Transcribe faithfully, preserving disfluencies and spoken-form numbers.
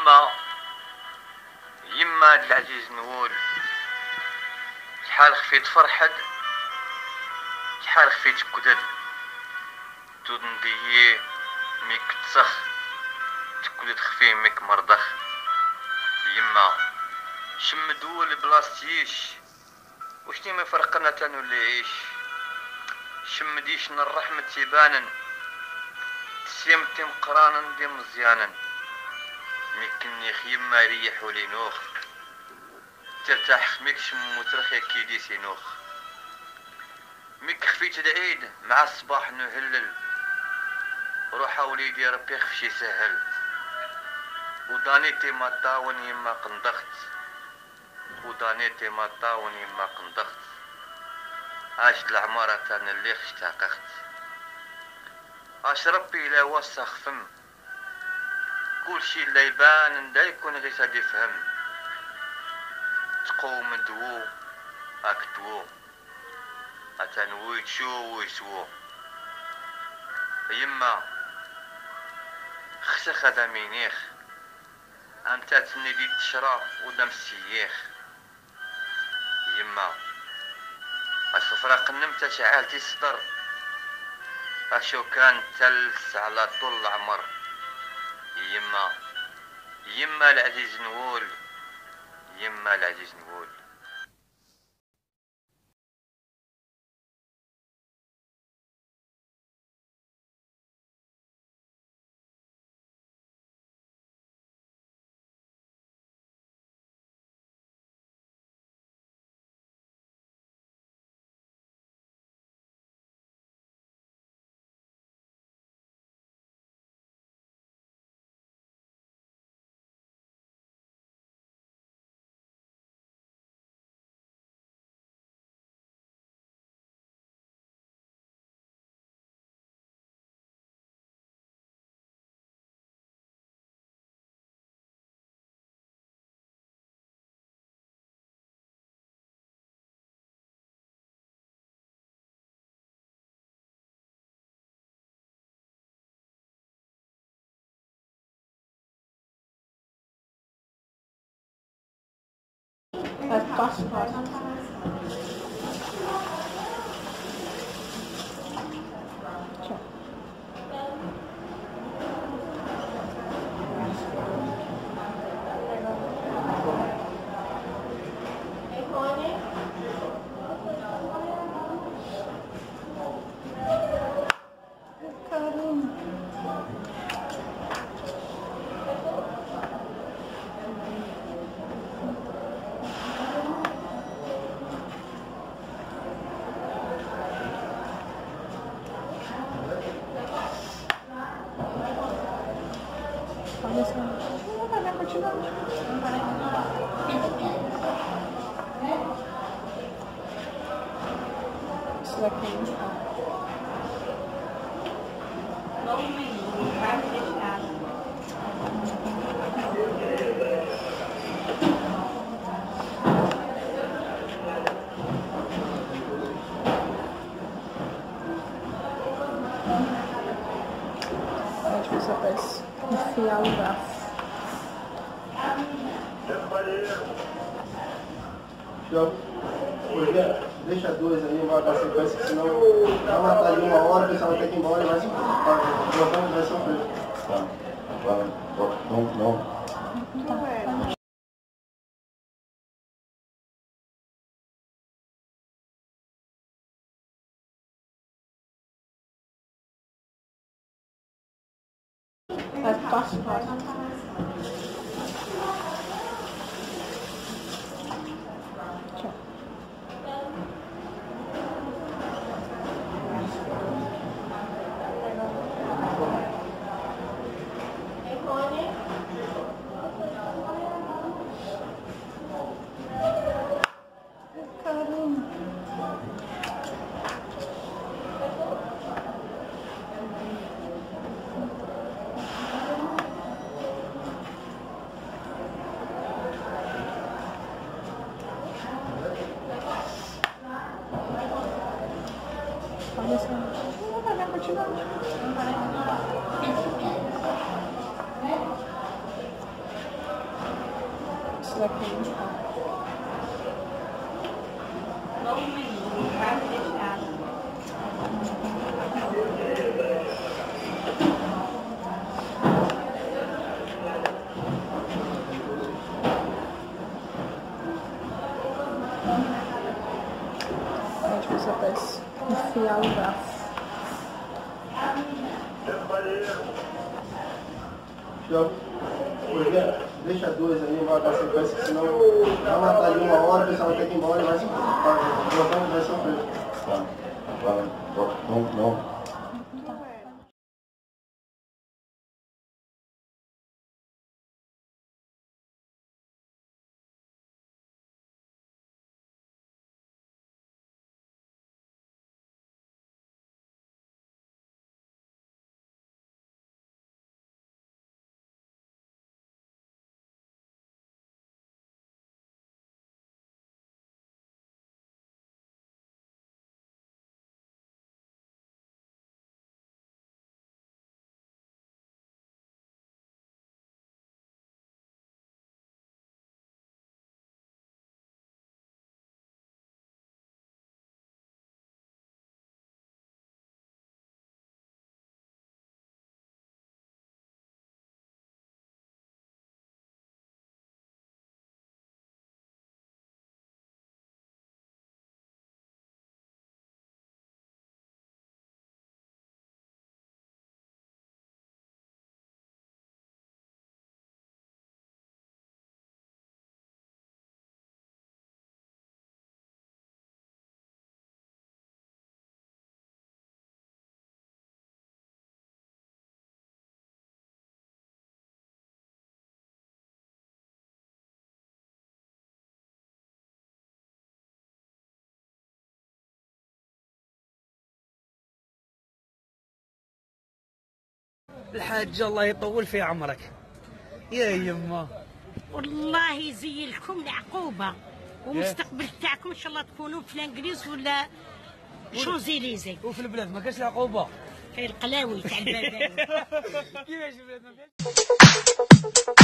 يما يما هاد العزيز نقول شحال خفيت فرحد، شحال خفيت كدد، تود نديي ميك تسخ تكدد خفيه ميك مرضخ. يما شم دول بلاستيش وشني ما فرقنا تنولي عيش، شم ديش الرحمة تيبانن تسيم تيم قرانا دي مزيانا، ميكني خيما ريح ولي نوخ ترتاح خميك شمو ترخي كيدي سينوخ. ميك خفيت العيد مع الصباح نهلل، روحا وليدي ربي خفشي سهل، ودانيتي ما طاون يما قندخت، ودانيتي ما طاون يما قندخت، عاش العمارة تانا اللي اشتاقخت، عاش ربي لا وسخ فم، كل شي اللي يبان دا يكون غير سادي فهم، تقوم دو اكتو اتنوي تشو ويسو. يما خسخ هذا مينيخ انت تنيدي تشرا ودم السييخ. يما الصفرا قنم تشعالتي الصدر، اشو كان تلس على طول العمر. يما يما العزيز نقول، يما العزيز نقول. Enfiar o braço. Deixa dois aí, marca a sequência, senão vai matar de uma hora, o pessoal vai ter que ir embora e vai sofrer. Vai sofrer. Tá. Não, não. É fácil, fácil. Olha só. Não vai continuar. Não vai. Isso aqui. É difícil até enfiar o braço. Deixa duas aí, vai dar sequência, que senão vai matar ali uma hora, o pessoal vai ter que ir embora e vai voltando, vai sofrer. Tá, vai, não, não. الحاج الله يطول في عمرك يا يما. والله يزين لكم العقوبه ومستقبل تاعكم ان شاء الله تكونوا في الانجليز ولا شوزيليزي. وفي البلاد ما كاش العقوبه، كاين القلاوي تاع البلاد. كيفاش البلاد ما كاش؟